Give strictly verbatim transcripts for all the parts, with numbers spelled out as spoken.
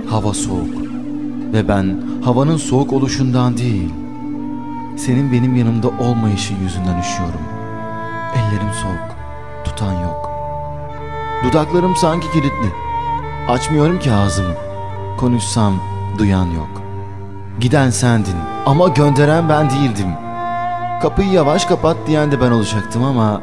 Hava soğuk ve ben havanın soğuk oluşundan değil, senin benim yanımda olmayışın yüzünden üşüyorum. Ellerim soğuk, tutan yok. Dudaklarım sanki kilitli. Açmıyorum ki ağzımı. Konuşsam duyan yok. Giden sendin ama gönderen ben değildim. Kapıyı yavaş kapat diyen de ben olacaktım ama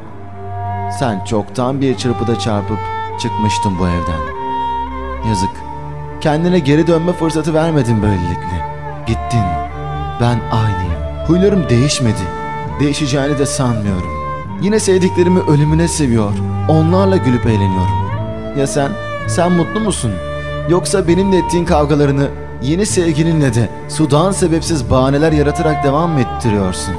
sen çoktan bir çırpıda çarpıp çıkmıştın bu evden. Yazık. Kendine geri dönme fırsatı vermedin böylelikle. Gittin. Ben aynıyım. Huylarım değişmedi. Değişeceğini de sanmıyorum. Yine sevdiklerimi ölümüne seviyor. Onlarla gülüp eğleniyorum. Ya sen? Sen mutlu musun? Yoksa benimle ettiğin kavgalarını yeni sevgilinle de sudan sebepsiz bahaneler yaratarak devam mı ettiriyorsun?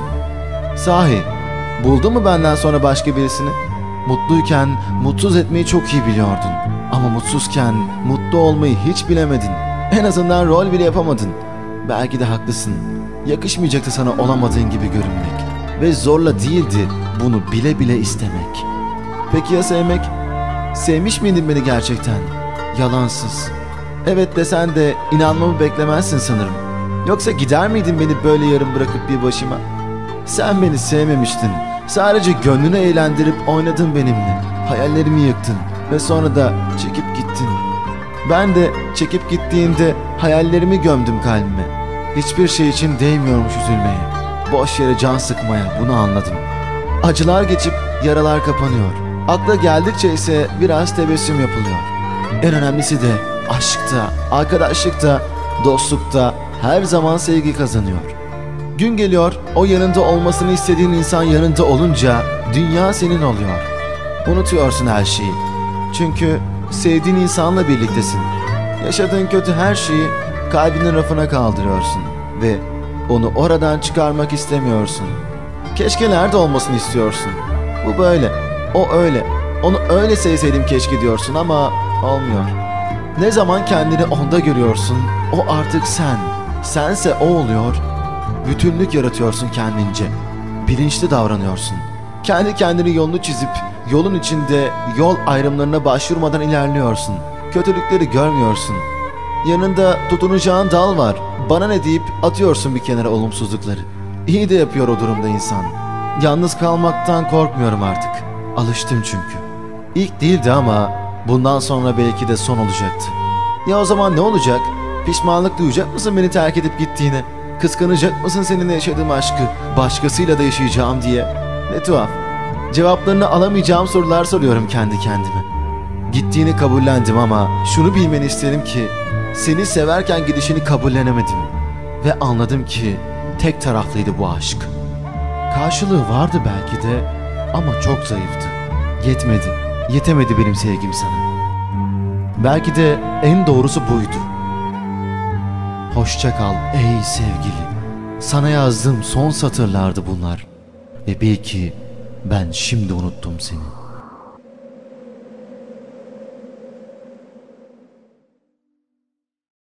Sahi, buldun mu benden sonra başka birisini? Mutluyken mutsuz etmeyi çok iyi biliyordun. Ama mutsuzken mutlu olmayı hiç bilemedin. En azından rol bile yapamadın. Belki de haklısın. Yakışmayacaktı sana olamadığın gibi görünmek. Ve zorla değildi bunu bile bile istemek. Peki ya sevmek? Sevmiş miydin beni gerçekten? Yalansız. Evet desen de inanmamı beklemezsin sanırım. Yoksa gider miydin beni böyle yarım bırakıp bir başıma? Sen beni sevmemiştin. Sadece gönlünü eğlendirip oynadın benimle. Hayallerimi yıktın ve sonra da çekip gittin. Ben de çekip gittiğinde hayallerimi gömdüm kalbime. Hiçbir şey için değmiyormuş üzülmeye. Boş yere can sıkmaya, bunu anladım. Acılar geçip yaralar kapanıyor. Akla geldikçe ise biraz tebessüm yapılıyor. En önemlisi de aşkta, arkadaşlıkta, dostlukta her zaman sevgi kazanıyor. Gün geliyor, o yanında olmasını istediğin insan yanında olunca dünya senin oluyor. Unutuyorsun her şeyi. Çünkü sevdiğin insanla birliktesin. Yaşadığın kötü her şeyi kalbinin rafına kaldırıyorsun ve onu oradan çıkarmak istemiyorsun. Keşke nerede olmasını istiyorsun. Bu böyle, o öyle. Onu öyle sevseydim keşke diyorsun ama olmuyor. Ne zaman kendini onda görüyorsun, o artık sen. Sense o oluyor. Bütünlük yaratıyorsun kendince. Bilinçli davranıyorsun. Kendi kendini yolunu çizip yolun içinde yol ayrımlarına başvurmadan ilerliyorsun. Kötülükleri görmüyorsun. Yanında tutunacağın dal var. Bana ne deyip atıyorsun bir kenara olumsuzlukları. İyi de yapıyor o durumda insan. Yalnız kalmaktan korkmuyorum artık. Alıştım çünkü. İlk değildi ama bundan sonra belki de son olacaktı. Ya o zaman ne olacak? Pişmanlık duyacak mısın beni terk edip gittiğine? Kıskanacak mısın seninle yaşadığım aşkı başkasıyla da yaşayacağım diye? Ne tuhaf. Cevaplarını alamayacağım sorular soruyorum kendi kendime. Gittiğini kabullendim ama şunu bilmeni isterim ki seni severken gidişini kabullenemedim. Ve anladım ki tek taraflıydı bu aşk. Karşılığı vardı belki de ama çok zayıftı. Yetmedi, yetemedi benim sevgim sana. Belki de en doğrusu buydu. Hoşça kal ey sevgili. Sana yazdığım son satırlardı bunlar. Ve bil ki ben şimdi unuttum seni.